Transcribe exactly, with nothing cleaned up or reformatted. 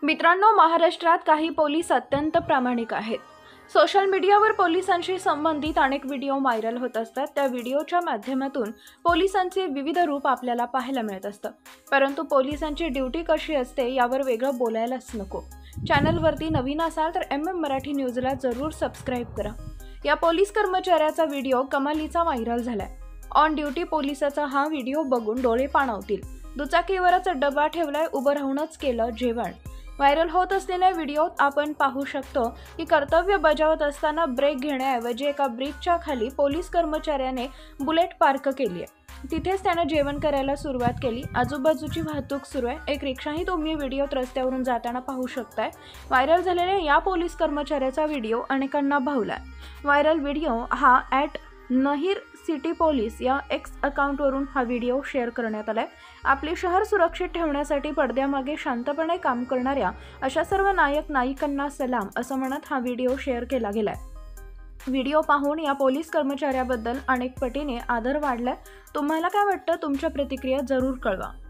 मित्रांनो, महाराष्ट्रात काही पोलीस अत्यंत प्रामाणिक आहेत। सोशल मीडियावर पोलिसांशी संबंधित अनेक व्हिडिओ व्हायरल होत असतात। त्या व्हिडिओच्या माध्यमातून पोलिसांचे विविध रूप आपल्याला पाहायला मिळत असतं। परंतु पोलिसांची ड्यूटी कशी असते यावर वेगळं बोलायलाच नको। चॅनलवरती नवीन असाल तर एम एम मराठी न्यूजला जरूर सबस्क्राइब करा। या पोलीस कर्मचाऱ्याचा व्हिडिओ कमालीचा व्हायरल झालाय। ऑन ड्यूटी पोलिसाचा हा व्हिडिओ बघून डोळे पाणावतील। दुचाकीवरच डबा ठेवलाय, उभं राहूनच केलं जेवण। व्हायरल होत असलेल्या व्हिडिओत आपण पाहू शकतो की कर्तव्य बजावत असताना ब्रेक घेण्याऐवजी एका ब्रिजच्या खाली पोलीस कर्मचाऱ्याने बुलेट पार्क केली आहे। तिथेच त्याने जेवण करायला सुरुवात केली। आजूबाजूची वाहतूक सुरू आहे। एक रिक्षाही तुम्ही व्हिडिओत रस्त्यावरून जाताना पाहू शकताय। व्हायरल झालेल्या या पोलीस कर्मचाऱ्याचा व्हिडिओ अनेकांना भावलाय। व्हायरल व्हिडिओ हा ॲट नहीर सिटी पोलीस या एक्स अकाउंटवरून हा व्हिडिओ शेअर करण्यात आलाय। आपले शहर सुरक्षित ठेवण्यासाठी पडद्यामागे शांतपणे काम करणाऱ्या अशा सर्व नायक नायिकांना सलाम असं म्हणत हा व्हिडिओ शेअर केला गेलाय। व्हिडिओ पाहून या पोलीस कर्मचाऱ्याबद्दल अनेक पटीने आदर वाढलाय। तुम्हाला काय वाटतं? तुमच्या प्रतिक्रिया जरूर कळवा।